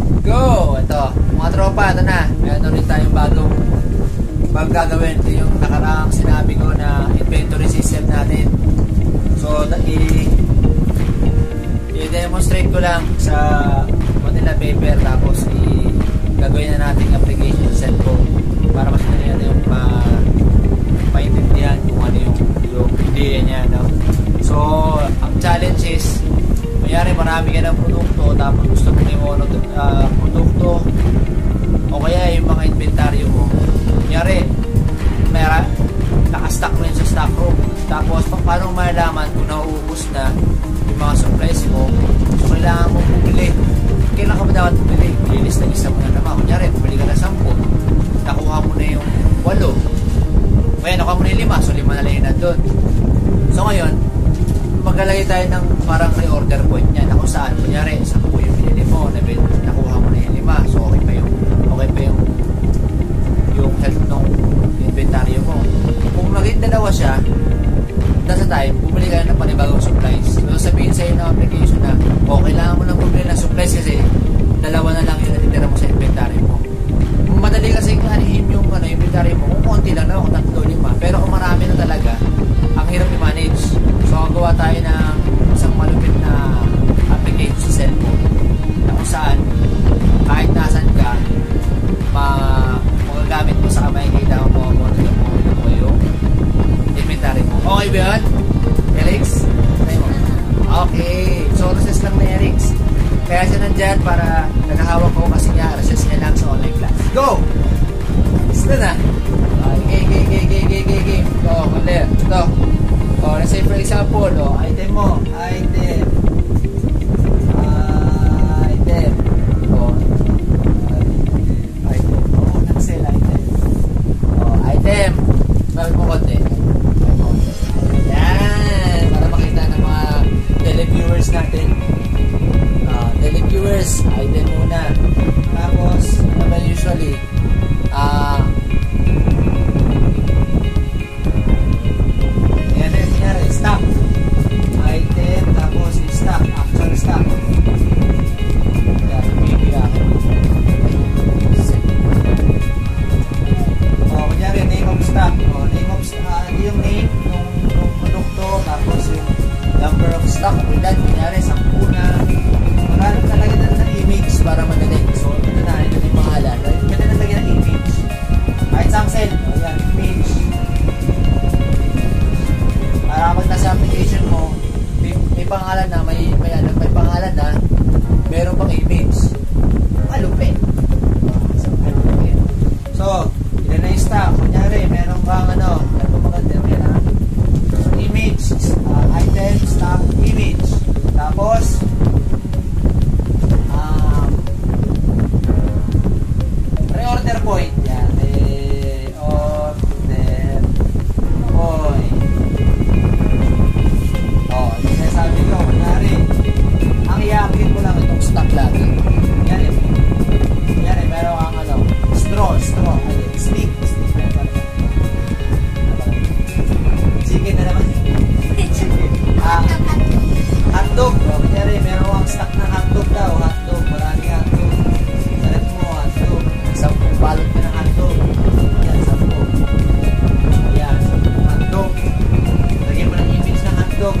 Go! Ito, mga tropa, ito na. Meron ulit tayong bagong gagawin. Ito yung nakaraang sinabi ko na inventory system natin. So, i-demonstrate ko lang sa Manila paper, tapos gagawin na natin application sa cellphone para mas madali natin yung paintindihan kung ano yung idea niya, no? So, ang challenge is, mayari marami ka ng produkto, tapos gusto mo yung produkto o kaya yung mga inventaryo mo. Mayari, nakastock mo yun sa stock room. Tapos, paano malalaman kung nauubos na yung mga supplies mo? So, kailangan mo bumili. Kailan ka ba dapat bumili? Lilis na isa mo na naman. Kunyari, bumili ka na 10. Nakuha mo na yung 8. Kaya nakuha mo na yung 5. So, 5 na lang yun na doon. So, ngayon, maglalagay tayo ng parang reorder point niya na kung saan, kunyari, sa po yung binili mo, nakuha mo na yung 5. So, okay pa yung health ng inventaryo mo. Kung naging dalawa siya, nasa time, bumili ka ng panibagong supplies. So, sabihin sa'yo ng application na, kailangan mo lang bumili ng supplies kasi dalawa na lang yung natitira mo sa inventaryo mo. Madali kasi anihin yung inventaryo mo, kung konti lang na, kung 3, 5. Pero kung marami na talaga, ang hirap i-manage. So, gawa tayo ng isang malupit na application sa cellphone na kung saan, kahit nasan ka, magagamit mo sa kamay, kita mo yung inventory mo. Okay ba yun? Erix? Okay. So, recess lang na Erix. Kaya siya nandyan para naghahawak ko kasi niya, recess niya lang sa online class. Go! Gusto na. Game. Go, mali. Ito. Let's say for example, item mo. Item. Nag-sell item. Item. Bakit mo konti? Yan. Para makita ng mga televiewers natin. Televiewers, item muna. Tapos, naman usually, stock. Item, tapos stock. Actual stock. Yan, bibiyahin. Kunyari, name of stock. Name of stock, yung name ng produkto, tapos yung number of stock. Ilan, kunyari, 10 na. Maghanap talaga ng image para madali. So, ito na yung pangalan. Pwede na lagyan ng image. Kahit samsel. Yan, image. Para pag nasa application mo, may pangalan na, may pangalan na, meron pang image. Malupit. So, ilan na yung stock. Kunyari, meron kang image, item, stock, image. Tapos, reorder point. Yan. Reorder point. Yung sinasabi ko, kunyari, ang i-update mo lang itong stock lagi. Yan meron kang straw, stick. Chicken na naman. Hotdog. Kunyari, meron kang stock na hotdog daw. Hotdog, maraming hotdog. Salat mo, hotdog. 10 balot ka ng hotdog. Yan, 10. Yan, hotdog. Lagyan mo ng image ng hotdog.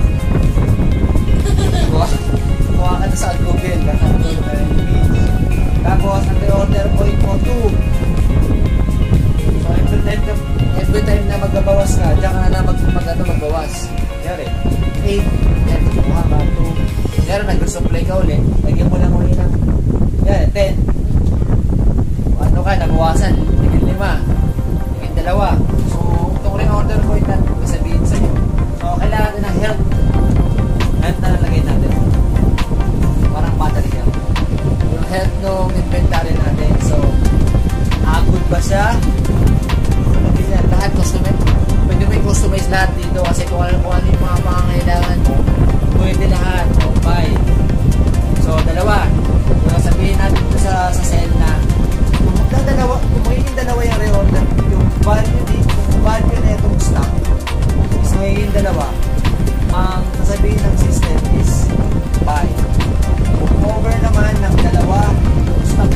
Kuha ka na sa Google. Hotdog na yung image. Tapos, ang reorder point mo, 2. So, every time na magbabawas ka, diyan ka na magbawas. Kunyari, 8. Yan, kuha ka, 2. Kunyari, nag-resupply ka ulit. Lagyan mo lang ulit ng, 10. Ano ka, nabawasan. Tingin 5. Tingin 2. So, itong reorder point na sabihin sa'yo. So, kailangan natin ng health. Health na nalagay natin. Parang battery health. Yung health ng inventory natin. So, good ba siya? Lahat customize. Pwede mo i-customize lahat dito kasi kung ano yung mga pangangailangan mo, pwede lahat. Buy. So, 2. Kung sabihin natin ito sa cell na kung magiging 2 yung reorder, yung value na itong stock is magiging 2. Ang sasabihin ng system is buy. Kung over naman ng 2 yung stock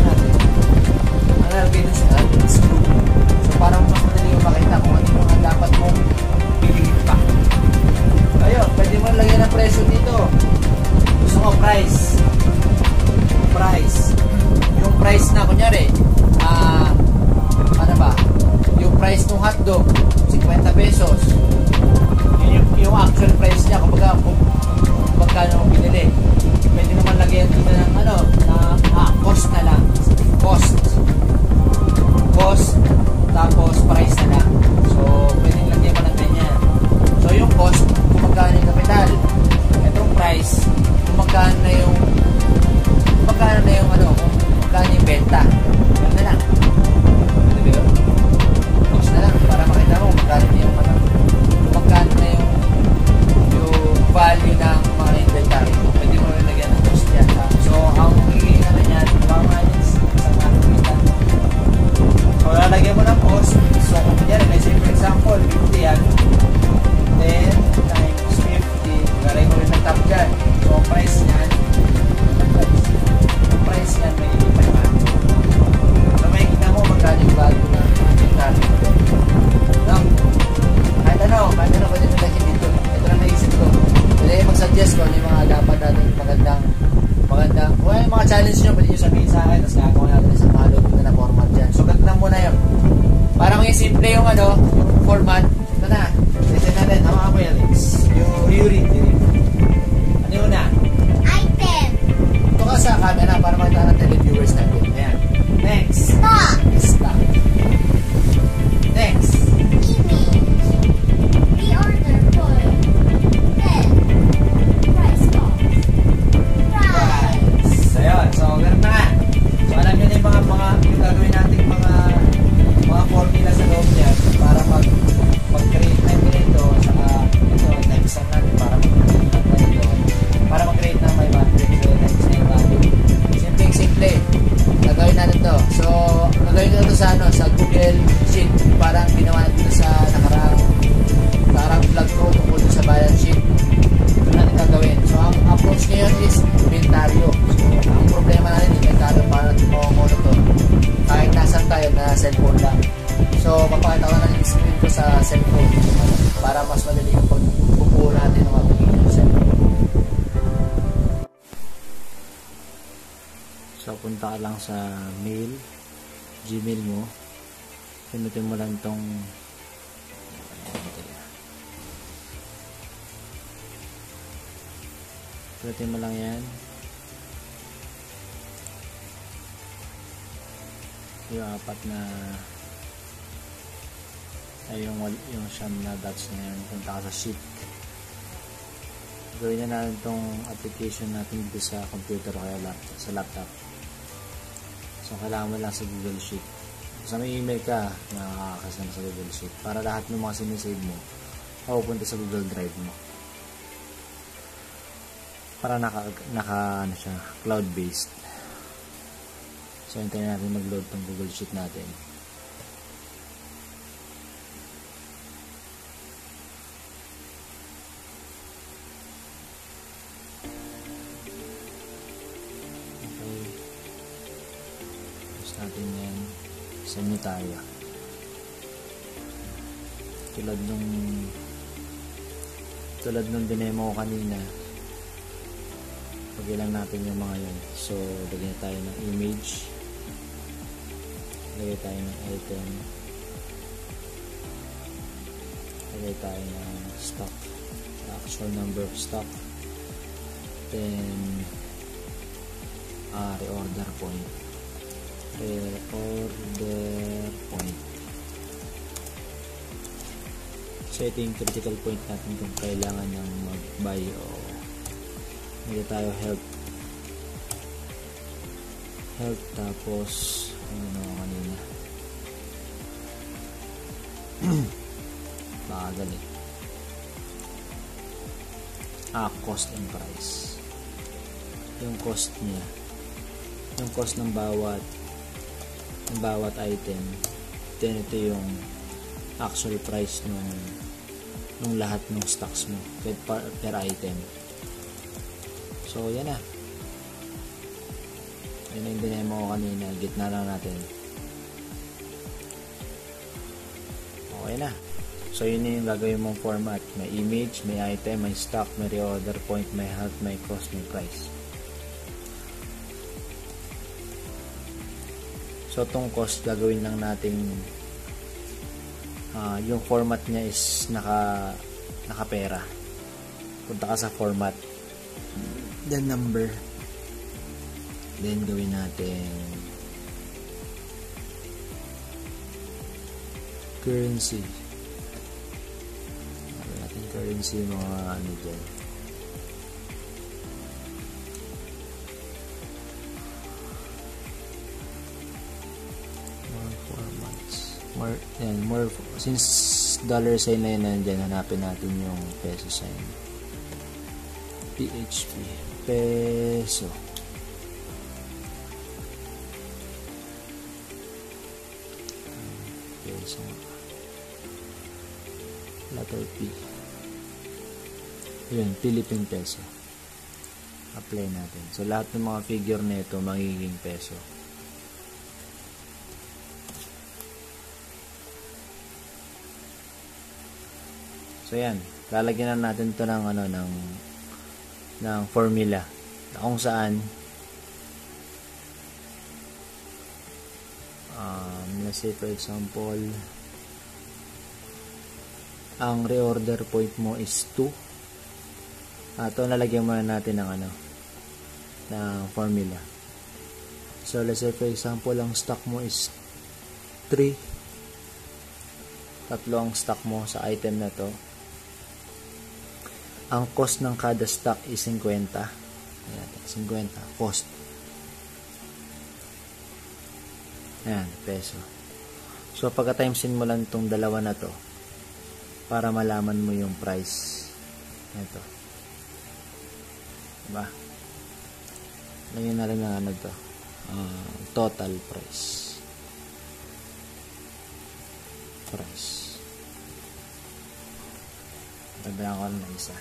price ng hotdog, 50 pesos. Yung actual price niya, kumbaga kung magkano mo binili. Pwede naman lagyan dito ng cost na lang. Cost, tapos price na lang. So, pwede lagyan mo ng ganyan. So, yung cost, kung magkano yung kapital. Itong price, kung magkano na yung benta. Yan na lang. Pwede ba yun? Cost na lang, para makita mo magkano na yung magkano na yung value ng mga inventory mo. Pwede mo rin lagyan ng cost yan. So, ang magiging yan, isang nakikita. So, lalagyan mo ng cost. So, kung yan, let's say for example, 50 yan. 10 times 50. Galing mo rin ng top dyan. So, ang price niyan, may ipayaman. So, may kita mo magkano yung value ng inventory mo. No? Kahit ano pwede mo lagyan dito. Ito lang naisip ko. Pwede mag-suggest ko yung mga dapat natin magandang yung mga challenge nyo, pwede nyo sabihin sa akin, tapos gagawa natin isang malog na format dyan. So, ganda muna yun. Para maging simple yung format. Ito na. Listen natin. Ang mga Alex. You read. Ano yun na? Item. Ito ka sa camera para makita ng televiewers natin. Ayan. Next. Stock. Next. Image. Reorder point. Then. Price box. Price. So, yun. So, ganun na. So, alam nyo na yung gagawin natin mga formula sa loob niya para mag-create na ito times lang natin para mag-create na may matrix times na yung value. Simple. Gagawin natin to. So, gagawin ko ito sa Google Sheet. Parang ginawa natin sa nakaraang vlog ko tungkol sa balance sheet. Ito natin gagawin. So, ang approach ngayon is inventaryo. So, ang problema natin inventaryo para natin monitor. Kahit nasan tayo na cellphone lang. So, papakita ko na yung screen ko sa cellphone para mas madali yung pagbubuo natin ng application sa cellphone. So, punta ka lang sa mail, Gmail mo. Pinutin mo lang itong pinutin mo lang yan. Yung apat na ay yung siyam na dots na yun. Punta ka sa sheet. Gawin na natin itong application natin dito sa computer o kaya sa laptop. So, kailangan mo lang sa Google Sheet. Sa may email ka, nakakakas sa Google Sheet. Para lahat ng mga sinisave mo, mapupunta sa Google Drive mo. Para cloud-based. So, hintayin natin mag-load tong Google Sheet natin. Natin yan, send nyo tayo tulad nung dinemo ko kanina. Pagyan lang natin yung mga yun. So, lagyan tayo ng image, lagyan tayo ng item, lagyan tayo ng stock, actual number of stock, then reorder point. So, ito yung critical point natin kung kailangan ng mag-buy o hindi tayo help, tapos ano kanina baka galit cost and price. Yung cost niya, yung cost ng bawat item, then ito yung actual price nung lahat ng stocks mo per item. So yan na, yun yung dinemo ko kanina. Gitna lang natin. Okay na. So yun yung gagawin mong format. May image, may item, may stock, may reorder point, may health, may cost, may price. So, itong cost, gagawin lang natin yung format niya is nakapera. Punta ka sa format, then number, then gawin natin currency. Gawin natin currency, mga ano dyan. More formats. More, since dollar sign na yun nandyan, hanapin natin yung peso sign. PHP, peso. Peso. Letter P. Yun, Philippine peso. Apply natin. So, lahat ng mga figure na ito magiging peso. So, yan. Lalagyan na natin ito ng ng formula kung saan let's say for example ang reorder point mo is 2. Ito nalagyan muna natin ng ng formula. So let's say for example ang stock mo is 3. Tatlo ang stock mo sa item na to. Ang cost ng kada stock is 50. Ayan, 50 cost. Ayan, peso. So, pagka-timesin mo lang itong dalawa na to para malaman mo yung price. Ito. Diba? Lagyan na rin ng to. Total price. Dagdagan ko ng isa.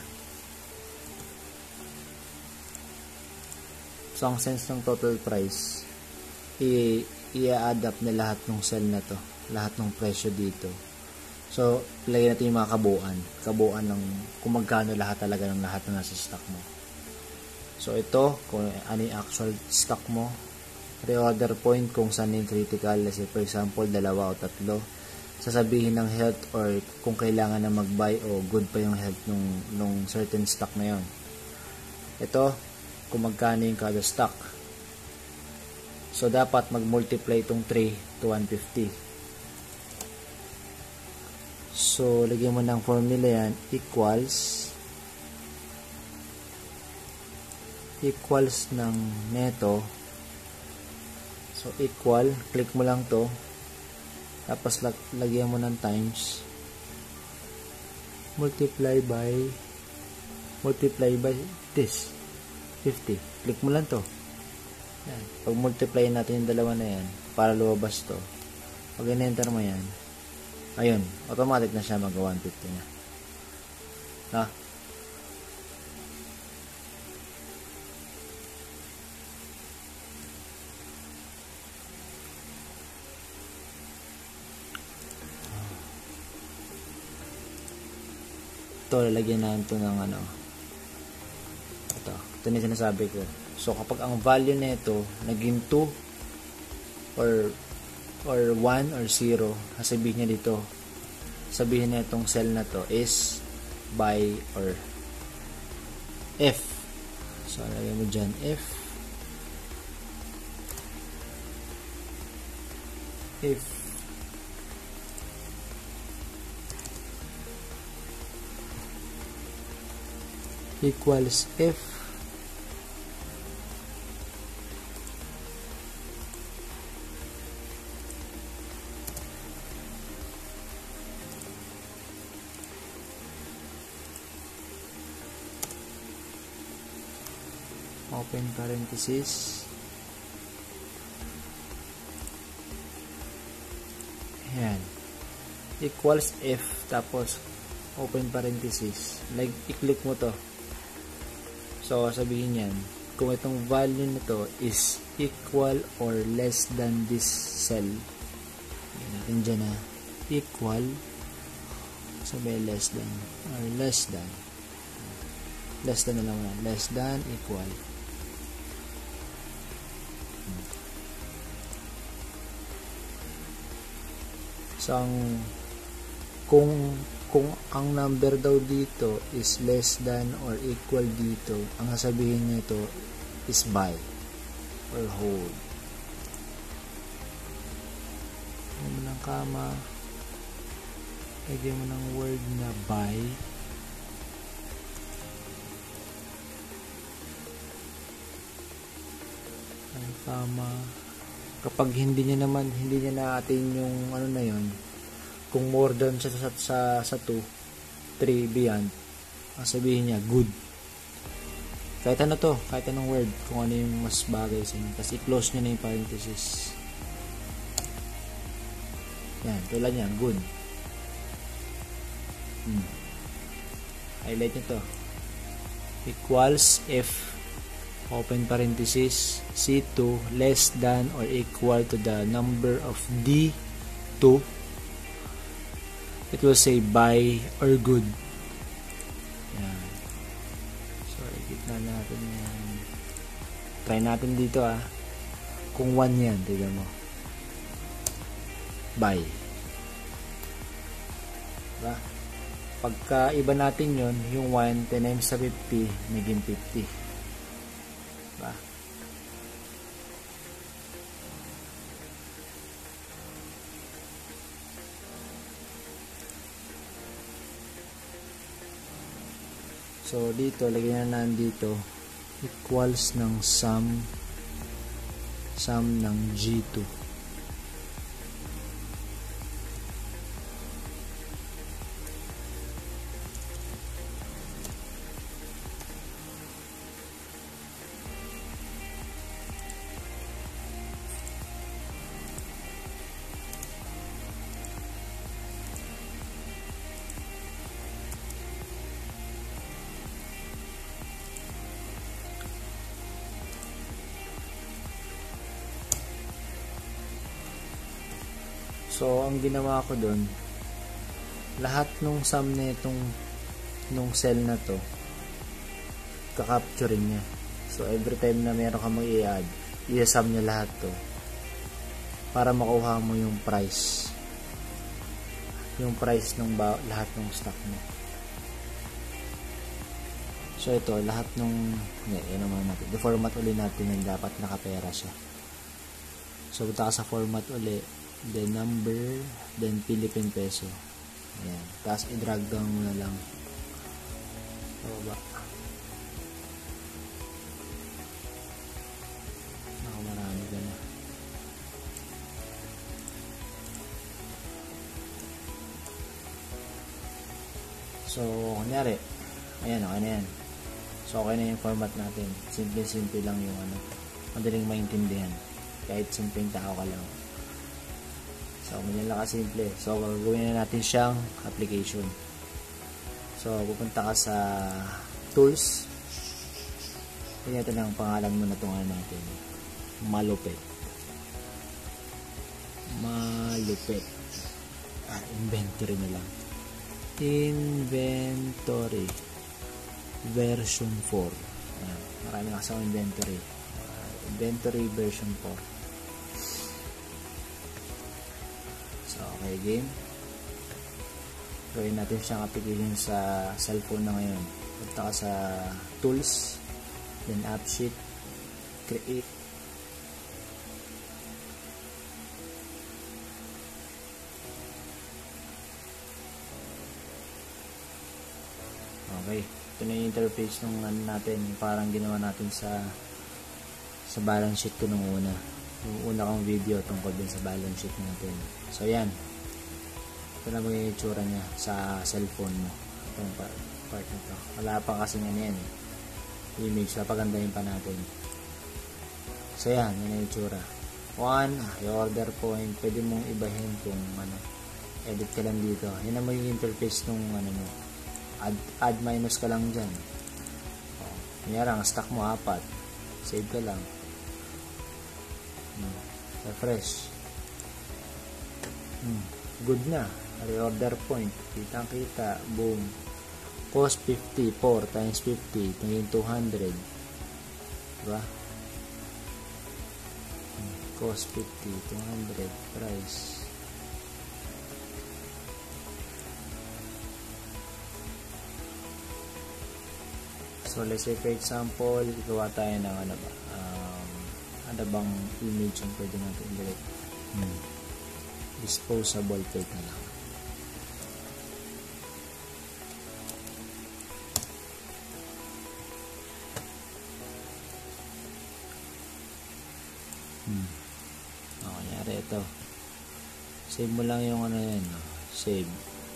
So, ang sense ng total price, i-add up na lahat ng cell na to. Lahat ng presyo dito. So, lagyan natin yung mga kabuuan. Kabuuan ng kung magkano lahat talaga ng lahat na nasa stock mo. So, ito, kung ano yung actual stock mo. Reorder point kung saan yung critical. Let's say, for example, 2 o 3. Sasabihin ng health or kung kailangan na mag-buy o good pa yung health nung certain stock na yon. Ito, kung magkano yung kada stock. So, dapat mag-multiply itong 3 to 150. So, lagyan mo ng formula yan, equals ng neto. So, equal, click mo lang to. Tapos lagyan mo ng times, multiply by this 50. Click mo lang to. Yan. Pag multiply natin yung dalawa na yan para lumabas to, pag in-enter mo yan, ayun, automatic na siya mag-150 na. Ha? Ito, lalagyan natin ito ng ito na sinasabi ko. So, kapag ang value nito naging 2 or 1 or 0, sabihin niya dito, sabihin na itong cell na to is buy or F. So, lagyan mo dyan F. Equals F open parenthesis, ayan, equals F, tapos open parenthesis, i-click mo to. So, sabihin yan, kung itong value nito is equal or less than this cell, yan natin dyan na, equal, sabihin less than, or less than na lang yan, less than, equal. So, kung ang number daw dito is less than or equal dito, ang sasabihin niya ito is buy or hold. Lagyan mo ng comma, lagyan mo ng word na buy, ang comma. Kapag hindi niya na-attain yung ano na yun, kung more than sa 2, 3 beyond, ang sabihin niya good. Kahit ano to, kahit anong word, kung ano yung mas bagay sa inyo. Tapos i-close nyo na yung parenthesis. Yan, tulad yan, good. Highlight nyo to. Equals if, open parenthesis, C2 less than or equal to the number of D2, it will say buy or good. Yan. So, ikita natin yan. Try natin dito kung 1 yan, tignan mo. Buy. Diba? Pagka iba natin yun, yung 1 times sa 50, naging 50. Diba? So, dito, lagyan na nandito, equals ng sum ng G2. So, ang ginawa ko doon, lahat nung sum na nung cell na to, kakapturein niya. So, every time na meron ka mag-i-add, i-sum niya lahat to para makuha mo yung price. Yung price ng lahat ng stock mo. So, ito, lahat nung, yan naman natin. I-format ulit natin yung dapat nakapera siya. So, punta ka sa format ulit. Then number, then Philippine peso. Ayan. Tapos i-drag down mo na lang. Baba. Marami ka na. So, kunyari, ayan, okay na yan. So, okay na yung format natin. Simple lang yung madaling maintindihan. Kahit simpleng tao ka lang. So, ganyan lang kasimple. So, gagawin na natin siyang application. So, pupunta ka sa tools. Tingnan natin ang pangalan mo na tungan natin. Malupit. Inventory na lang. Inventory. Version 4. Ayan. Marami na kasama inventory. Inventory version 4. So, okay, game. Gawin natin siyang application sa cellphone na ngayon. Punta ka sa tools, then app sheet, create. Okay, ito na yung interface nung natin, parang ginawa natin sa balance sheet ko nung una. Yung una kong video tungkol din sa balance sheet natin. So, yan. Ito na magiging itsura niya sa cellphone mo. Itong part na ito. Wala pa kasi yan image. Napagandahin pa natin. So, yan. Yan yung itsura. 1, yung order point. Pwede mong ibahin kung edit ka lang dito. Yan ang magiging interface nung mo. Add minus ka lang dyan. Kunyari, ang stock mo 4. Save ka lang. Refresh. Good na. Reorder point. Kitang-kita. Boom. Cost 50. 4 times 50. Tingin 200. Diba? Cost 50. 200. Price. So let's say for example, gawa tayo ng ano bang image ang pwede natin ilagay? Disposable plate na lang. Kanyari ito. Save mo lang yung ano yan. No? Save.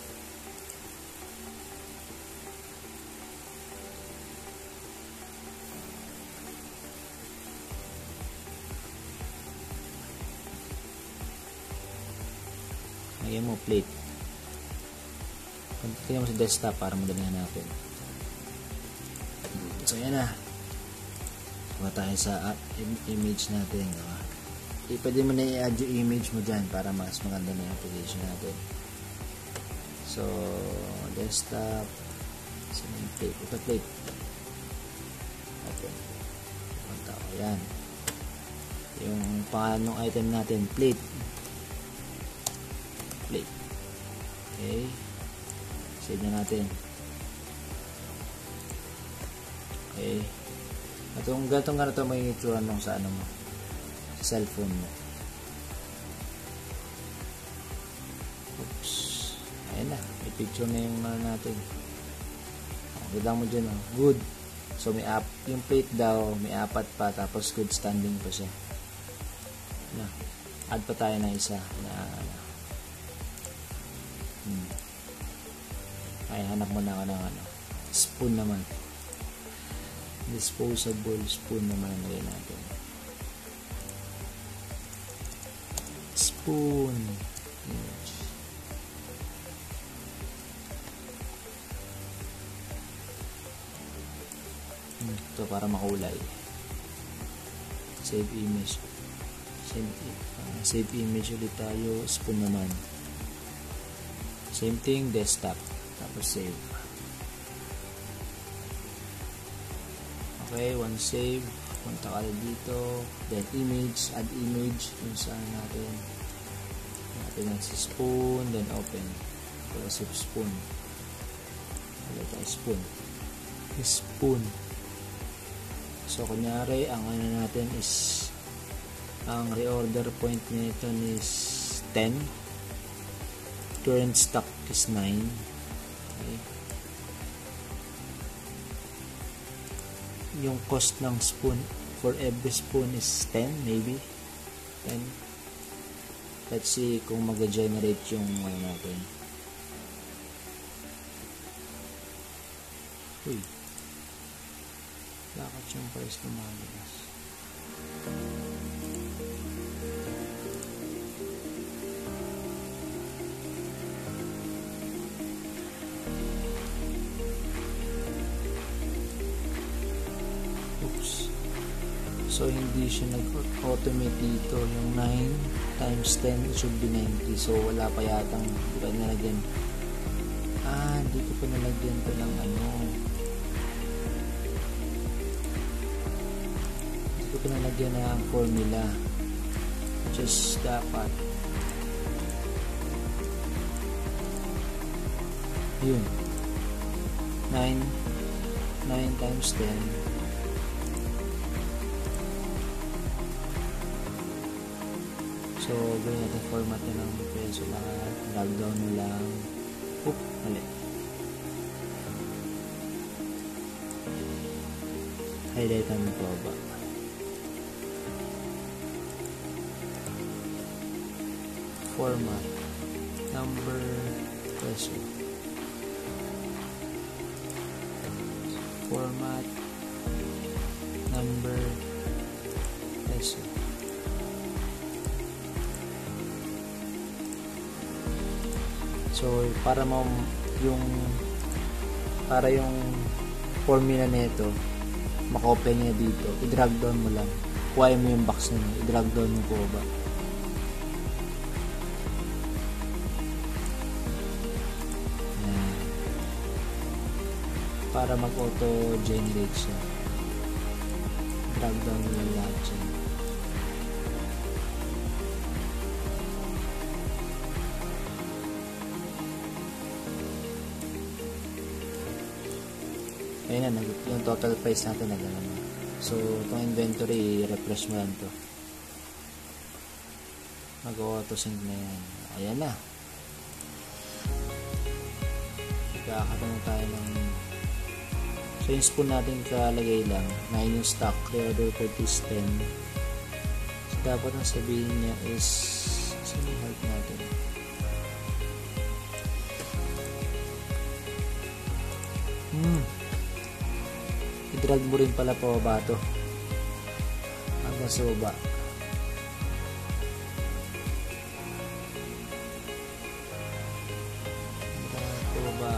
Lagyan mo plate. Tingnan mo sa desktop para madali natin. So yan na. Kuha tayo sa image natin. Pwede mo na i-add yung image mo dyan para mas maganda na yung application natin. So desktop. So yung plate. Ito plate. Okay. Punta ko yan. Yung pangalan ng item natin, plate. Plate. Okay. Save na natin. Okay. Itong ganito may itsura nung sa ano mo. Sa cellphone mo. Oops. Ayan na. May picture na yung ano natin. Ganda mo dyan. Oh. Good. So may yung plate daw may 4 pa tapos good standing pa siya. Na. Add pa tayo ng isa na ay hanap mo na ako ng ano, spoon naman. Disposable spoon naman ang lagay natin. Spoon image. Ito para makulay. Save image. Save image ulit tayo. Spoon naman. Same thing, desktop. Tapos save. Okay, once save, punta ka dito, then image, add image, yung saan natin. Natin ang si spoon, then open. Tapos save spoon. Wala tayo spoon. Spoon. So, kunyari, ang ano natin is, ang reorder point nito is 10. Current stock is 9. Okay. Yung cost ng spoon for every spoon is 10 maybe 10. Let's see kung mag-generate yung ano natin. Uy, bakit yung price lumalas? So, hindi siya nag-automate dito. Yung 9 times 10 should be 90. So, wala pa yatang di ba nalagyan. Hindi ko pa nalagyan ko ng ano. Hindi ko pa nalagyan ng formula. Just dapat. Yun. 9 times 10. So, gawin natin format na ng peso lahat. Drag down mo lang. Oop, mali. Highlightan mo pa ba? Format. Number, peso. Format. Number, peso. So, para yung formula nito maka-open niya dito, i-drag down mo lang. Kuhain mo yung box na yun, i-drag down mo po ba. Yan. Para mag-auto-generate siya. Drag down mo lang lahat siya. Ayan na, yung total price natin na gano'n. So, itong inventory, refresh mo lang to. Mag-auto-sync na yan. Ayan na. Kakatanong tayo ng... So, yung spoon natin kalagay lang. 9 yung stock. Pre-order quote is 10. So, dapat ang sabihin niya is... Saan yung heart natin? I-drag mo rin pala pa ba ito? Hanggang sa baba. Baba.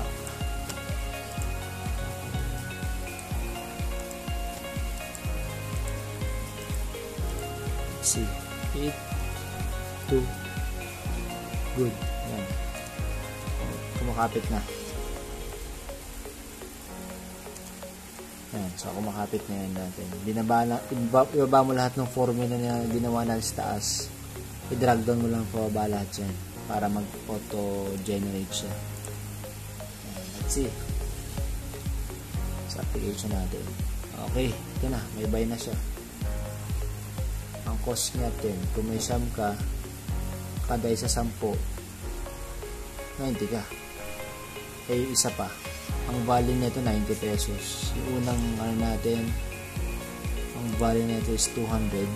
See. 8, 2, good. Yan. Kumakapit na. Yan. So, kumakapit na yan natin. Ibaba mo lahat ng formula na ginawa natin sa taas. I-drag down mo lang pababa lahat yan para mag-auto-generate siya. Yan. Let's see. Sa application natin. Okay. Ito na. May buy na siya. Ang cost natin, kung may sum ka, kada isa 10, 90 ka. Eh, isa pa. Ang value nito 90 pesos. Yung unang ano natin, ang value nito is 200.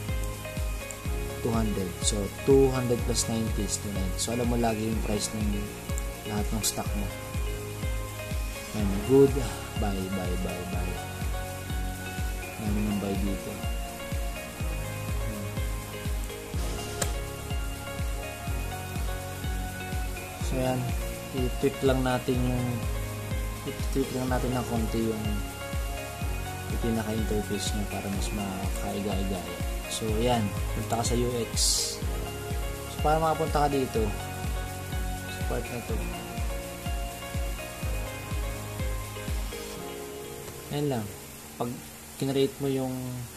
So, 200 plus 90 is 290. So, alam mo lagi yung price ng lahat ng stock mo. And good. Buy. Ano nang buy dito? So yan, i-tweak lang natin ng konti yung pinaka-interface niya para mas makaiga-igaya. So yan, punta ka sa UX. So para makapunta ka dito sa part na to, yan lang, pag kinrate mo yung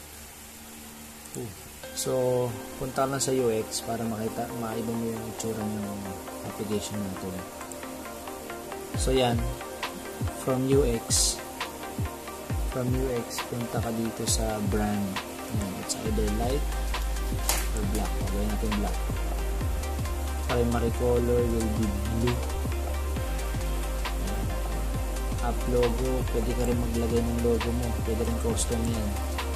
so punta lang sa UX para maiba mo yung itsura ng application natin. So yan, from UX punta ka dito sa brand. It's either light or black. Gawin natin black. Primary color will be blue. App logo, pwede ka rin maglagay ng logo mo, pwede rin custom yan,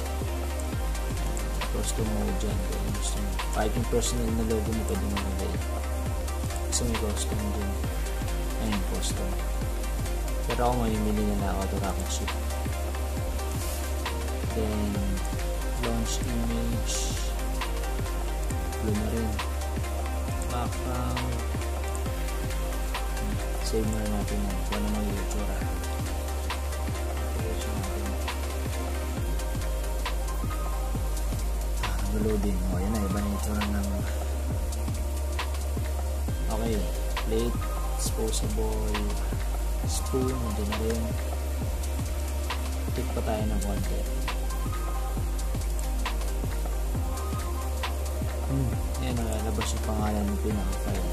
custom mo dyan kung gusto mo. Kahit yung personal na logo mo pwede mo maglagay kasi may custom dyan. Ayun, custom. Pero ako mamimili na ako ito rocket ship. Then launch image, blue na rin. Background, save na natin yan kung ano mga itsura. Loading. Yan na, iba na itsura ng okay, plate, disposable spoon, hindi na rin. Tik pa tayo ng konti. Yan, nalalabas yung pangalan ng pinaka-file.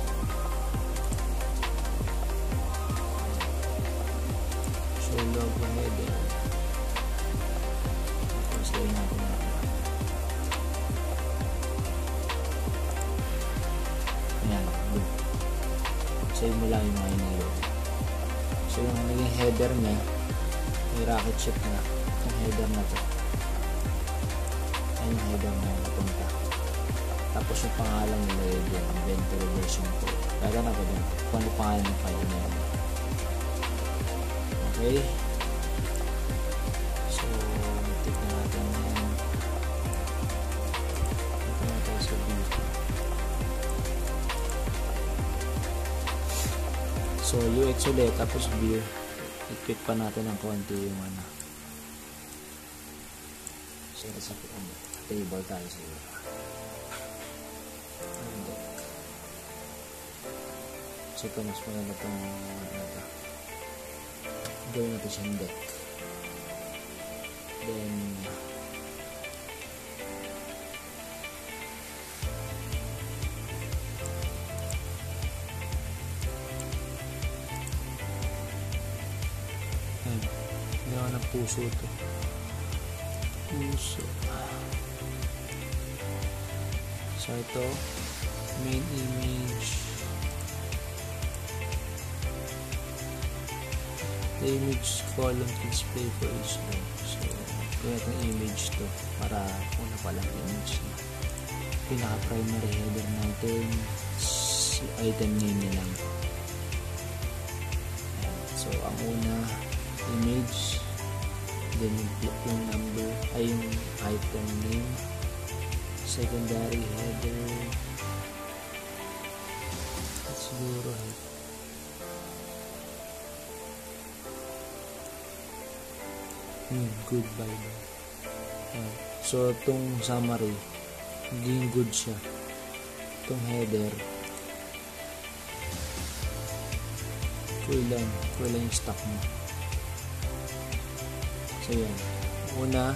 Show logo header. Tapos gawin natin na save mo lang yung mga inilo. So yung naging header niya, may rocket ship na yung header na to. Ayun yung header na napunta. Tapos yung pangalan nila yung inventory version ko. Kaya na ko din kung ano pangalan ng file na yun. Okay, so take na natin yan. Ito na tayo sa video. So, UX ulit, tapos view. I-click pa natin ng konti yung ano. So, sa table tayo sa iyo. So, ito mas maganda itong gawin natin siyang deck. Then, puso to. Puso. So ito, main image. The image column can display for each line. So, kaya itong image to para una pa lang image na. Pinaka-primary header natin item name na lang. So, ang una image, then yung number ay yung item name, secondary header, siguro goodbye. So, itong summary, naging good siya. Itong header, kulang yung stock mo. So, yan. Una,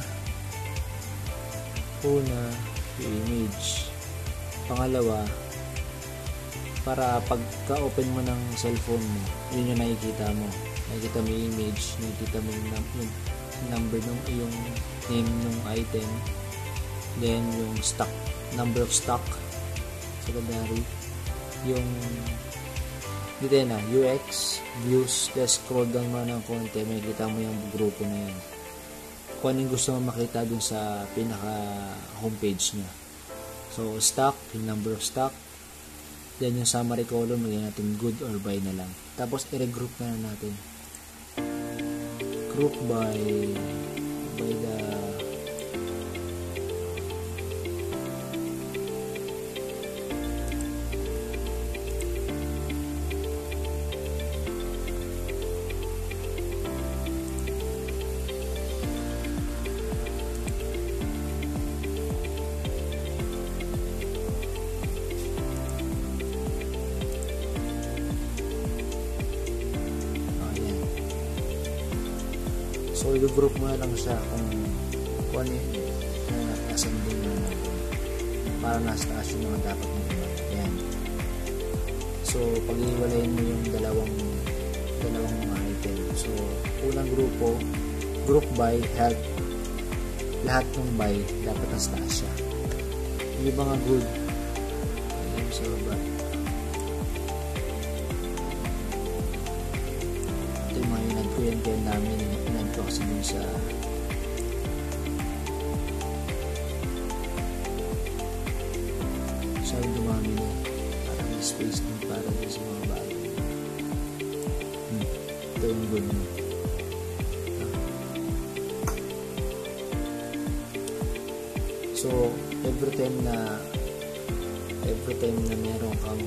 yung image. Pangalawa, para pagka-open mo ng cellphone mo, yun yung nakikita mo. Nakikita mo yung image, nakikita mo yung number ng yung name ng item, then yung stock, number of stock, secondary, yung dito na, UX, views, just scroll down mo ng konti, makikita mo yung grupo na yan. Kung anong gusto mo makita dun sa pinaka homepage niya. So, stock, yung number of stock, then yung summary column, magiging natin good or buy na lang. Tapos, i-regroup na natin. Group by the so, i-group mo na lang siya kung ano yung nakasan din na natin para nasa taas yung mga dapat mo naman. Yan. So, pag-iwalayin mo yung dalawang mga item. So, unang grupo, group by, help, lahat ng by dapat nasa taas siya. Yung mga good, ayan sa baba. Ito yung mga inad ko yan kaya namin ito kasi dun sa dumami na para may space dun para dun sa mga bagay. Ito yung good mo. So every time na meron kang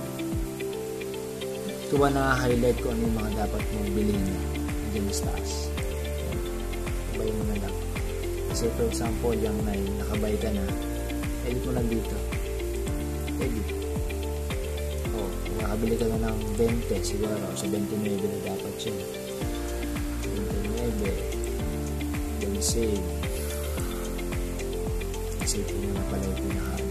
tuwa na highlight ko ano yung mga dapat mong bilhin na dyan sa taas. Buy mo na lang. Kasi for example, yung 9, nakabay ka na, edit mo lang dito. Edit. Kung nakabili ka na ng 20, siguro, sa 29 na dapat siya. 29, then save. Save mo na pala yung pinakaano.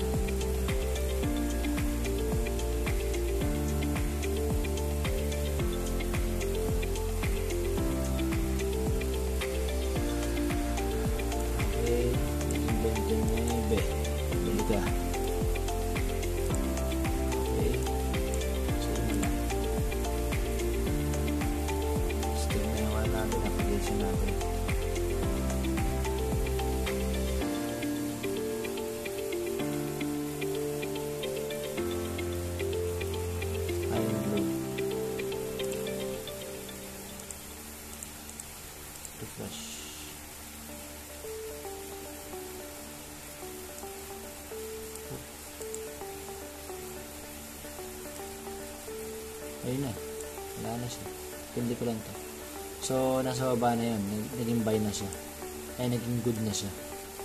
Refresh. Ayun na. Wala na siya. Pindi ko lang to. So, nasa baba na yun. Naging buy na siya. Ay, naging good na siya.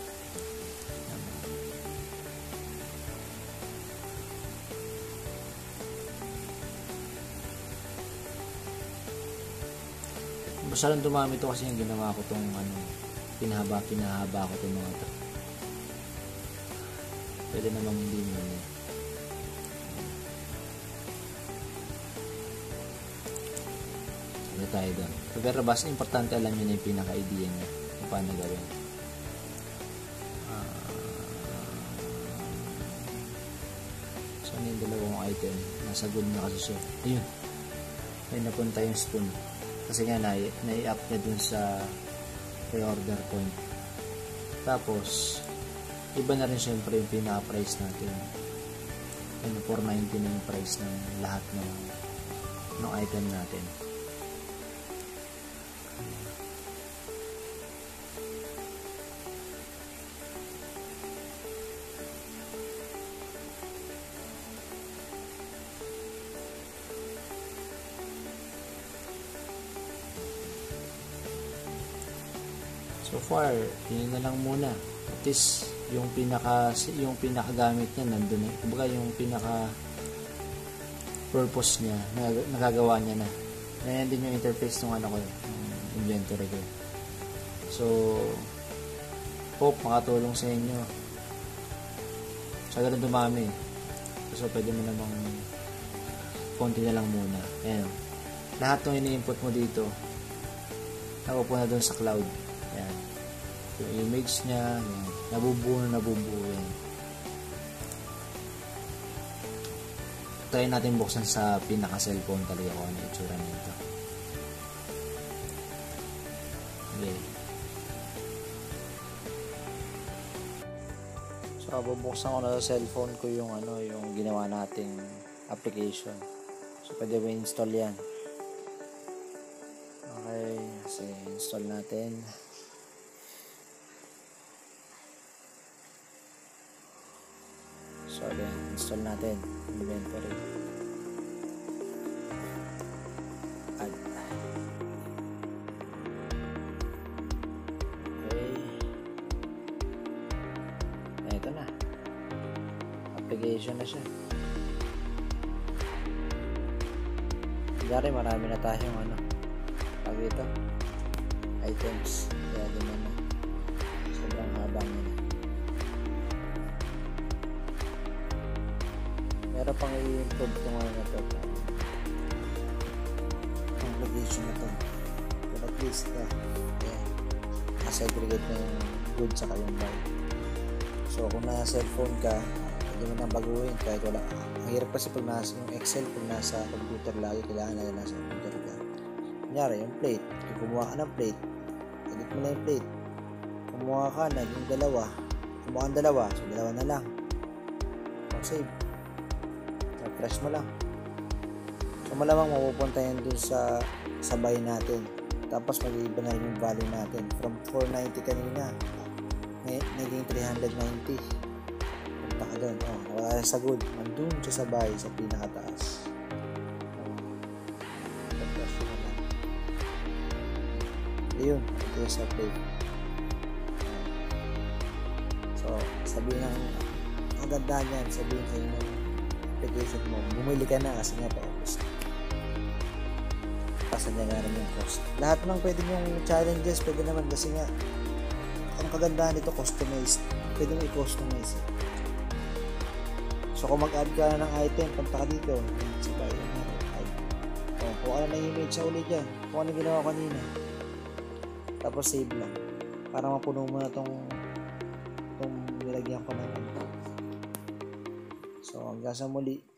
Basta lang dumami to kasi yung ginawa ko tong pinahaba ko tong mga to. Pwede namang hindi mo na. punta tayo doon. Pero basta importante alam nyo na yung pinaka-idea niya kung paano gawin. Saan yung dalawang item? Nasa good na kasi siya. Ayun. May napunta yung spoon. Kasi nga nai-up niya dun sa pre-order point. Tapos, iba na rin syempre yung pinaka-price natin. Ano, 490 na yung price ng lahat ng item natin. So far, yun na lang muna. At least, yung pinakagamit niya nandun na. Kumbaga yung pinaka purpose niya, nagagawa niya na. Ayan din yung interface ng ano ko, yung inventory ko. So, hope makatulong sa inyo. Sa ganun dumami. So, pwede mo namang konti na lang muna. Ayan. Lahat ng ini-input mo dito, napupunta doon sa cloud. Ayan. Yung image niya, ayan. Nabubuo. Ayan. Try natin buksan sa pinaka-cellphone talaga kung ano yung itsura nito. Okay. So, bubuksan ko na sa cellphone ko yung yung ginawa nating application. So, pwede ba install yan? Okay. So, install natin. So, again, install natin inventory. Add. Okay. Ito na. Application na siya. Dari marami na tayong pag ito. Items. Kaya din na. Sobrang haba na. Meron pang i-improve itong na ito. Ang application na ito. But at least, segregate na yung good sa kayong buy. So, kung nasa cellphone ka, hindi mo nang baguhin kahit wala. Ang hirap kasi pag nasa yung Excel, pag nasa computer lagi, kailangan na nasa computer ka. Kunyari, yung plate. Kung kumuha ka ng plate, edit mo na yung plate. Kumuha ka na yung dalawa. Kumuha ang dalawa, so dalawa na lang. Save. Refresh mo lang. So malamang mapupunta yan dun sa buy natin. Tapos mag-iiba na rin yung value natin. From 490 kanina, naging 390. Punta ka dun. Nawala sa good. Nandun siya sa buy, sa pinakataas. Refresh mo lang. Ayun. Ito yung sa play. So, sabihin ng ang ganda niyan, sabihin sa inyo application mo, bumili ka na kasi nga paubos. Pasan niya nga rin yung cost. Lahat ng pwede yung challenges, pwede naman kasi nga ang kagandahan nito, customized. Pwede mo i-customize. So kung mag-add ka ng item, punta ka dito. Sabay yung kuha ka na ng image sa uli dyan. Kung ano ginawa kanina. Tapos save lang. Para mapuno mo na itong nilagyan ko ng So hanggang sa muli.